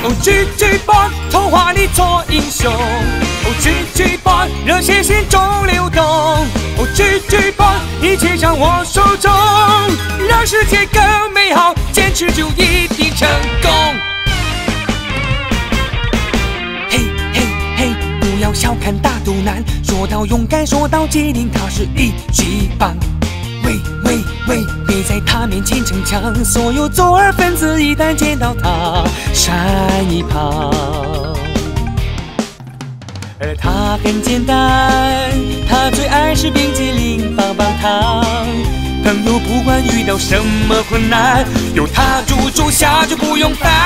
哦，GG Boy， 童话里做英雄。哦，GG Boy， 热血心中流动。哦，GG Boy， 一切掌握手中，让世界更美好，坚持就一定成功。嘿嘿嘿，不要小看大肚腩，说到勇敢，说到机灵，他是一级棒。喂喂喂，别在他面前逞强，所有左耳分子一旦见到他，闪一旁。而他很简单，他最爱是冰激凌、棒棒糖。朋友不管遇到什么困难，有他助手下就不用烦。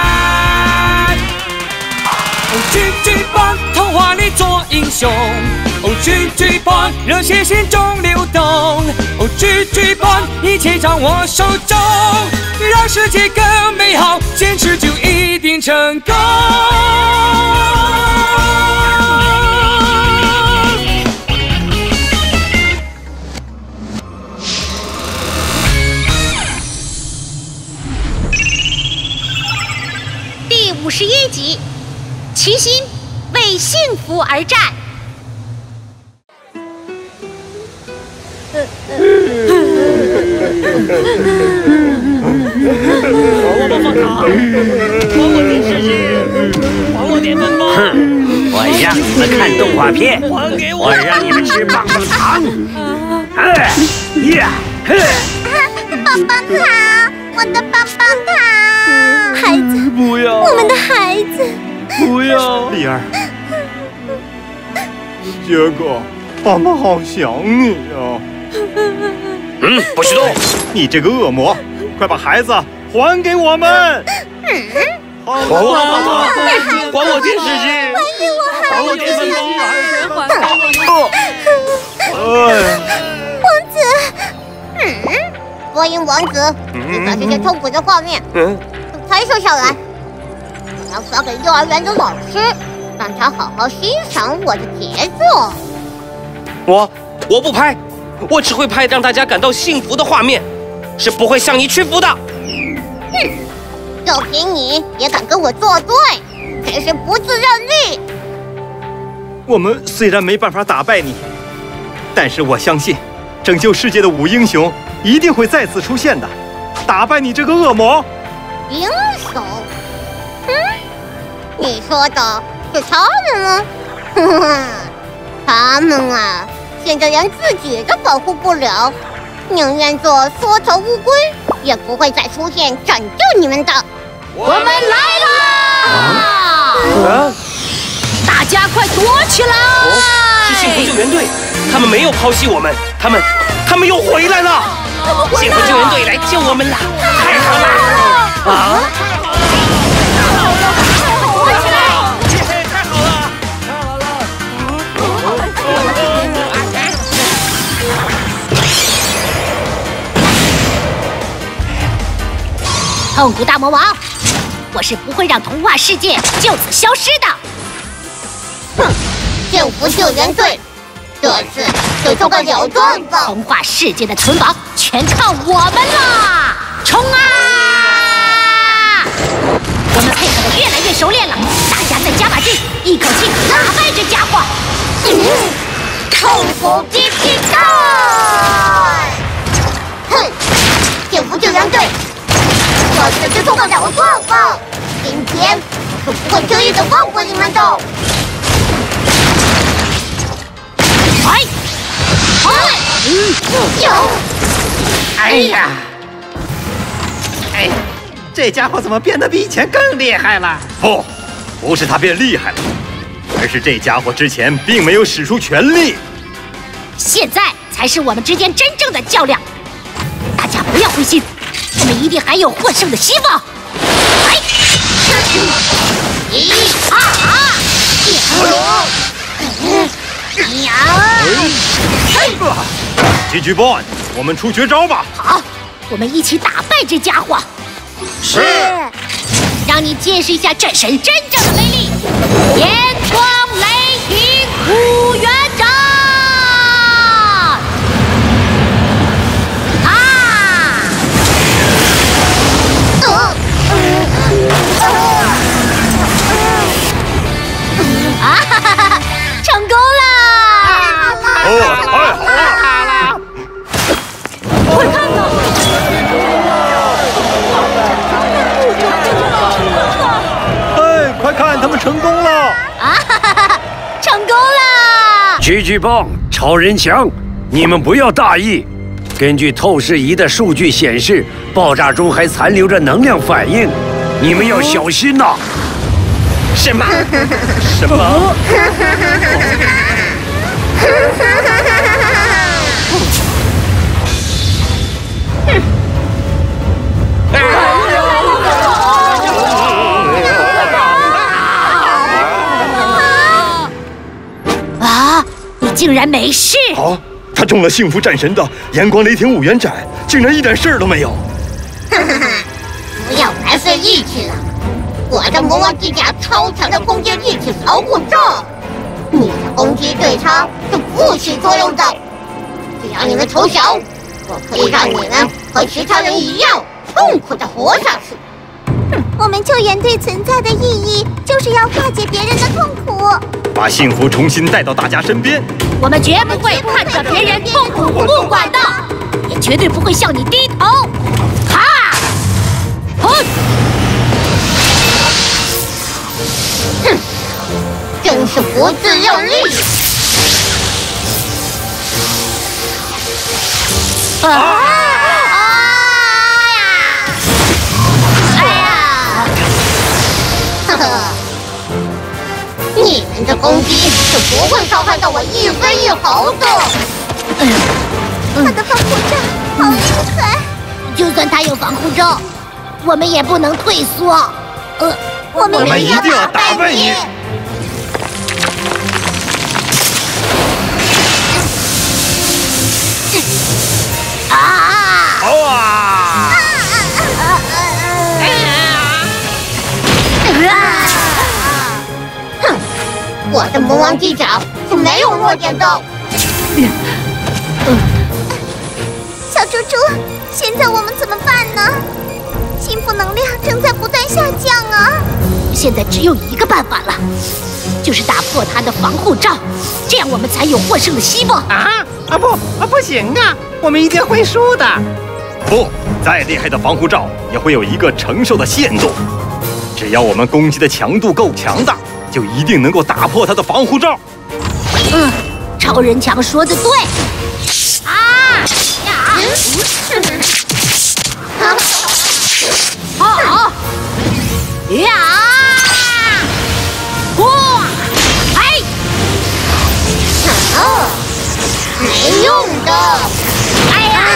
哦，GG Boy， 童话里做英雄。哦，GG Boy， 热血心中流动。哦，GG Boy， 一切掌握手中，让世界更美好，坚持就一定成功。 第51集，齐心为幸福而战。 还我棒棒糖，还我电视机，还我电饭煲。 我让你们看动画片， 还给我！ 我让你们吃棒棒糖。 棒棒糖，我的棒棒糖！孩子， 不要！ 我们的孩子， 不要！ 丽儿，杰哥，爸妈好想你呀！ 不许动！ 你这个恶魔，快把孩子还给我们！ 还我电视机！还我电视机！ 王子，播音王子，你把这些痛苦的画面拍摄下来，我要发给幼儿园的老师，让他好好欣赏我的杰作。 我不拍，我只会拍让大家感到幸福的画面，是不会向你屈服的。 就凭你也敢跟我作对，真是不自量力！ 我们虽然没办法打败你，但是我相信，拯救世界的五英雄一定会再次出现的，打败你这个恶魔。 英雄？你说的是他们吗？他们啊，现在连自己都保护不了，宁愿做缩头乌龟，也不会再出现拯救你们的。 我们来啦！大家快躲起来！ 是幸福救援队，他们没有抛弃我们，他们又回来了。幸福救援队来救我们啦！太好了！ 躲起来！ 太好了！ 痛苦大魔王，我是不会让童话世界就此消失的。 幸福救援队，这次就做个了断吧！ 童话世界的存亡全靠我们啦！冲啊！我们配合的越来越熟练了，大家再加把劲，一口气打败这家伙！ 痛苦 PK 赛！幸福救援队，这次就做个了断吧！今天我是不会轻易的放过你们的！ 哎呀！这家伙怎么变得比以前更厉害了？ 不是他变厉害了，而是这家伙之前并没有使出全力。 现在才是我们之间真正的较量，大家不要灰心，我们一定还有获胜的希望。来 GG Boy， 我们出绝招吧！ 好，我们一起打败这家伙。 是， 让你见识一下战神真正的威力！炎光雷霆五元掌！ 太好了！ 快看呐！ 哎，快看，他们成功了！ 啊哈哈哈！成功了！ 狙击棒、超人墙，你们不要大意。根据透视仪的数据显示，爆炸中还残留着能量反应，你们要小心呐！ 什么？ 什么？ 啊！你竟然没事！ 啊！他中了幸福战神的阳光雷霆5元斩，竟然一点事儿都没有。 不要白费力气了，我的魔王机甲超强的空间一体防护罩，你的攻击对他是不起作用的。只要你们投降，我可以让你们和其他人一样痛苦的活下去。我们救援队存在的意义，就是要化解别人的痛苦， 把幸福重新带到大家身边。 我们绝不会看着别人痛苦不管的，也绝对不会向你低头。哈！哼！ 真是不自量力！ 啊！ 呵呵，你们的攻击是不会伤害到我一分一毫的。他的防护罩好厉害， 就算他有防护罩，我们也不能退缩。 我们一定要打败你！ 啊！ 哼，我的魔王机甲是没有弱点的。小猪猪，现在我们怎么办呢？幸福能量正在不断下降啊！ 现在只有一个办法了，就是打破他的防护罩，这样我们才有获胜的希望。 不行啊！我们一定会输的。 不，再厉害的防护罩也会有一个承受的限度。只要我们攻击的强度够强大，就一定能够打破他的防护罩。 超人强说的对。 没用的！哎呀！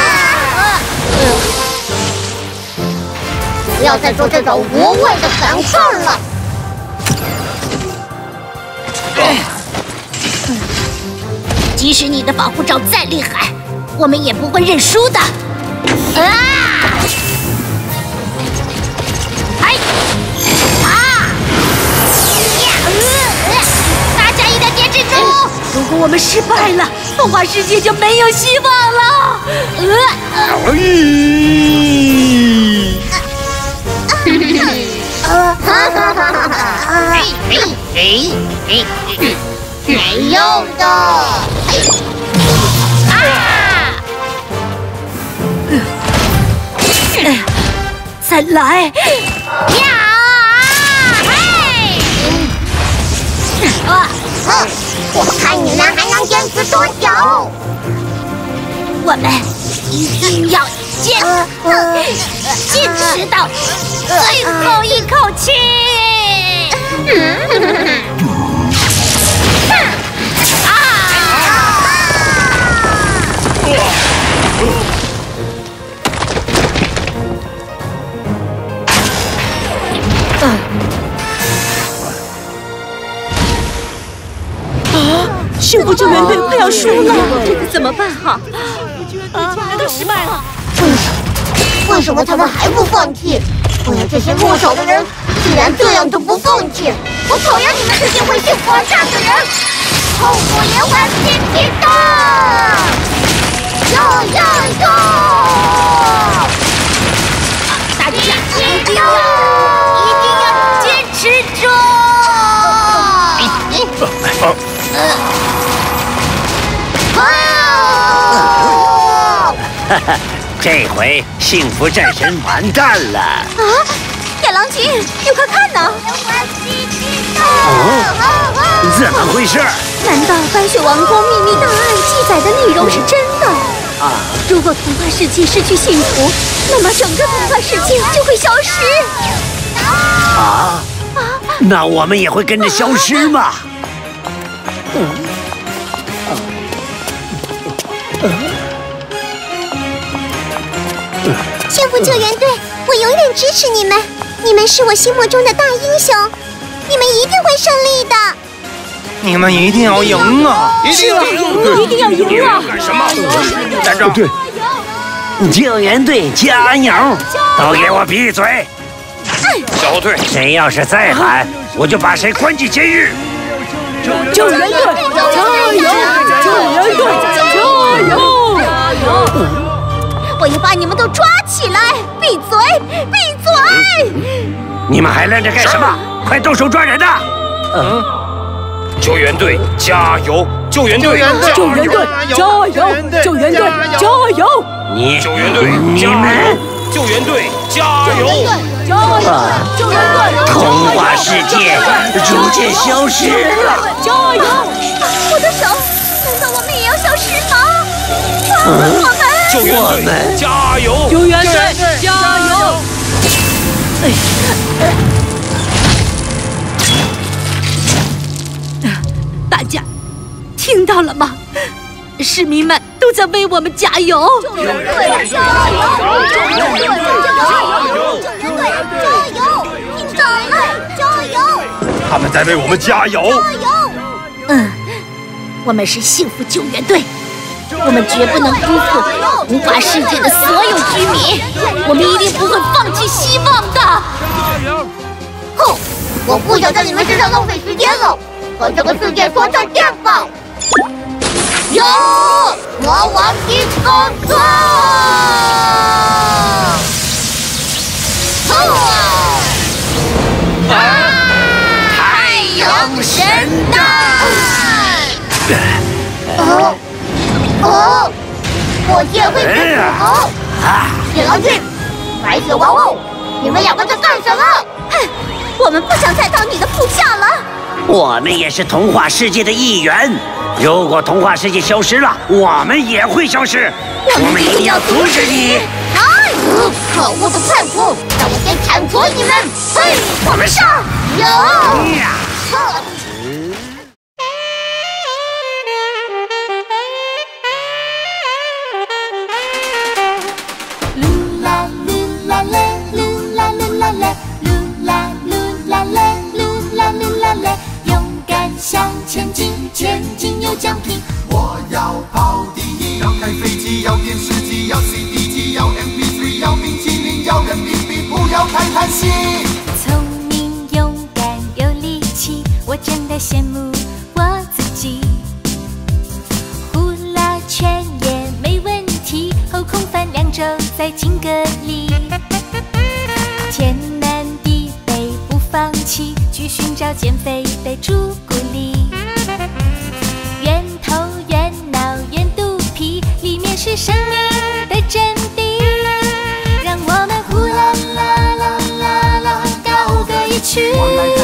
不要再做这种无谓的反抗了。 即使你的防护罩再厉害，我们也不会认输的。大家一定要坚持住！如果我们失败了，童话世界就没有希望了。 没用的！ 再来！ 我看你们还能坚持多久？ 我们一定要坚持到最后一口气！幸福救援队快要输了，这可怎么办好？都失败了。 为什么他们还不放弃？我要这些弱小的人居然这样都不放弃！我讨厌你们这些为幸福而战的人！痛苦连环拼拼的！ 大家一定要坚持住！ 这回幸福战神完蛋了！ 啊！野狼君，你快看呐！ 怎么回事？ 难道白雪王宫秘密档案记载的内容是真的？ 啊！ 如果童话世界失去幸福，那么整个童话世界就会消失。 啊！那我们也会跟着消失吗？ 幸福救援队，我永远支持你们，你们是我心目中的大英雄，你们一定会胜利的。 你们一定要赢啊！ 一定要赢！ 一定要赢啊！ 干什么？站住！ 对，救援队加油！都给我闭嘴！ 小队， 谁要是再喊，我就把谁关进监狱！ 救援队加油！救援队加油！ 我要把你们都抓起来！闭嘴！闭嘴！ 你们还愣着干什么？快动手抓人呐！ 救援队加油！救援队救援队加油！救援队加油！ 你救援队你加油！ 们救援队加油！ 救援队童话世界逐渐消失了。 加油！ 我的手，难道我们也要消失吗？我们救援队加油！ 救援队加油！大家听到了吗？市民们都在为我们加油！ 救援队加油！救援队加油！救援队加油！听到了，加油！ 他们在为我们加油！ 加油！ 我们是幸福救援队，我们绝不能辜负童话世界的所有居民，我们一定不会放弃希望的。 哼！我不想在你们身上浪费时间了，和这个世界说再见吧！有魔王金刚钻！太阳神弹！火箭会飞斧头！野狼君，白雪王后，你们两个在干什么？哼！我们不想再当你的部下了。 我们也是童话世界的一员，如果童话世界消失了，我们也会消失。我们一定要阻止你！ 可恶的叛徒，让我先铲除你们！嘿，我们上！有！ 向前进，前进有奖品。我要跑第一，要开飞机，要电视机，要 CD 机，要 MP3，要冰淇淋，要人民币，不要太贪心。聪明、勇敢、有力气，我真的羡慕我自己。呼啦圈也没问题，后空翻2周在金阁里。天南地北不放弃，去寻找减肥的朱古力。圆头圆脑圆肚皮，里面是生命的真谛。让我们呼啦啦啦啦啦高歌一曲。